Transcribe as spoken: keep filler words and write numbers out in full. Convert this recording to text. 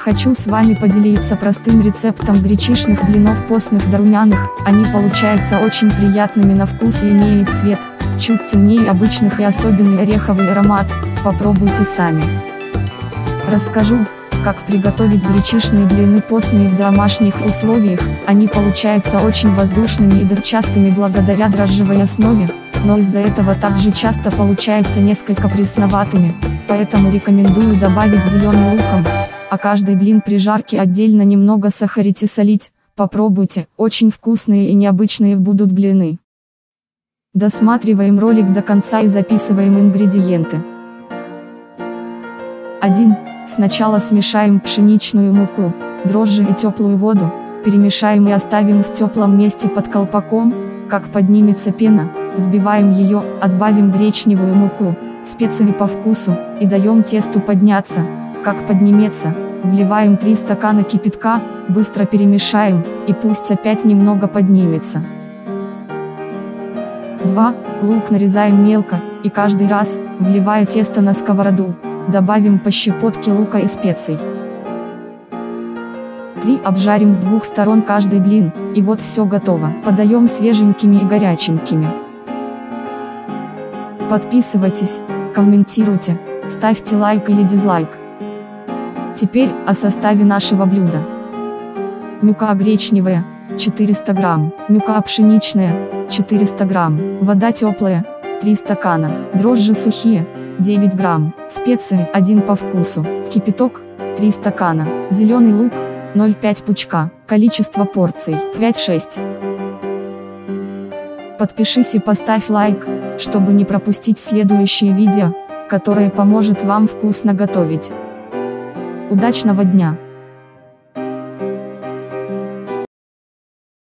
Хочу с вами поделиться простым рецептом гречишных блинов постных да румяных. Они получаются очень приятными на вкус и имеют цвет чуть темнее обычных и особенный ореховый аромат. Попробуйте сами. Расскажу, как приготовить гречишные блины постные в домашних условиях. Они получаются очень воздушными и дырчастыми благодаря дрожжевой основе, но из-за этого также часто получаются несколько пресноватыми, поэтому рекомендую добавить зеленый луком, а каждый блин при жарке отдельно немного сахарить и солить. Попробуйте, очень вкусные и необычные будут блины. Досматриваем ролик до конца и записываем ингредиенты. один. Сначала смешаем пшеничную муку, дрожжи и теплую воду, перемешаем и оставим в теплом месте под колпаком. Как поднимется пена, взбиваем ее, отбавим гречневую муку, специи по вкусу, и даем тесту подняться. Как поднимется, вливаем три стакана кипятка, быстро перемешаем, и пусть опять немного поднимется. два. Лук нарезаем мелко, и каждый раз, вливая тесто на сковороду, добавим по щепотке лука и специй. три. Обжарим с двух сторон каждый блин, и вот все готово. Подаем свеженькими и горяченькими. Подписывайтесь, комментируйте, ставьте лайк или дизлайк. Теперь о составе нашего блюда. Мука гречневая, четыреста грамм, мука пшеничная, четыреста грамм, вода теплая, три стакана, дрожжи сухие, девять грамм, специи один по вкусу, кипяток, три стакана, зеленый лук, ноль целых пять пучка, количество порций, пять-шесть. Подпишись и поставь лайк, чтобы не пропустить следующее видео, которое поможет вам вкусно готовить. Удачного дня!